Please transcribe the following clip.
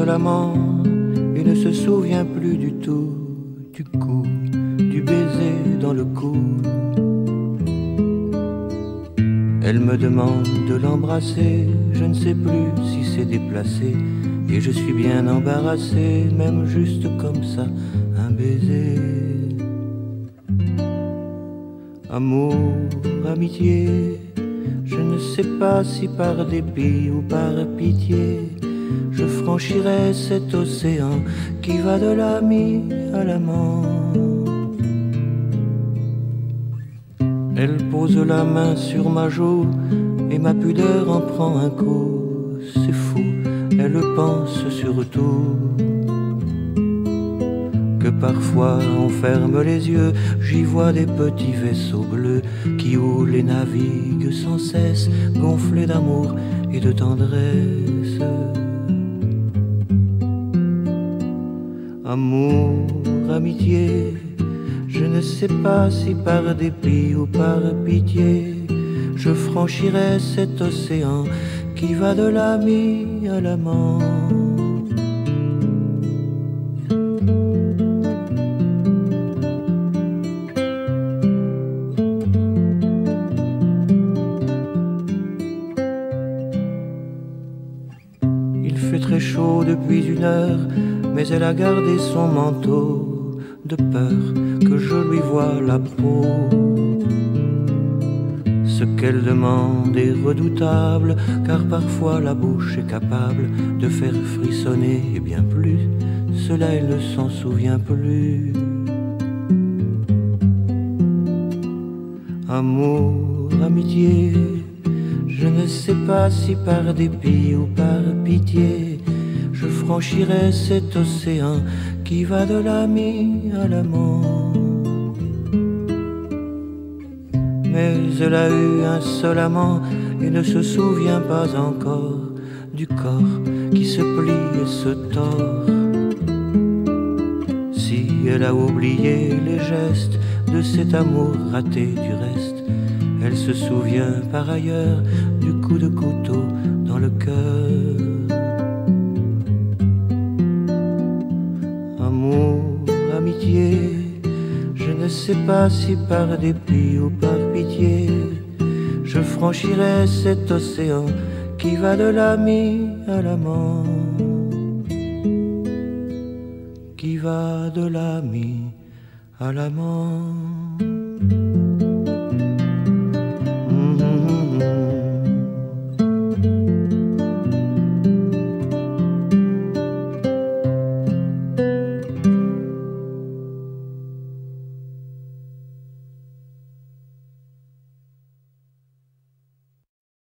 seul amant et ne se souvient plus du tout du coup, du baiser dans le cou. Elle me demande de l'embrasser, je ne sais plus si c'est déplacé, et je suis bien embarrassé, même juste comme ça, un baiser. Amour, amitié, je ne sais pas si par dépit ou par pitié, je franchirai cet océan qui va de l'ami à l'amant. Elle pose la main sur ma joue et ma pudeur en prend un coup. C'est fou, elle pense surtout que parfois on ferme les yeux, j'y vois des petits vaisseaux bleus qui houlent et naviguent sans cesse, gonflés d'amour et de tendresse. Amour, amitié, je ne sais pas si par dépit ou par pitié, je franchirai cet océan qui va de l'ami à l'amant. Il fait très chaud depuis 1 heure, mais elle a gardé son manteau de peur que je lui voie la peau. Ce qu'elle demande est redoutable, car parfois la bouche est capable de faire frissonner et bien plus. Cela elle ne s'en souvient plus. Amour, amitié, je ne sais pas si par dépit ou par pitié, je franchirai cet océan qui va de l'ami à l'amant. Mais elle a eu un seul amant et ne se souvient pas encore du corps qui se plie et se tord. Si elle a oublié les gestes de cet amour raté du reste, elle se souvient par ailleurs du coup de couteau dans le cœur. Amour, amitié, je ne sais pas si par dépit ou par pitié, je franchirai cet océan qui va de l'ami à l'amant, qui va de l'ami à l'amant.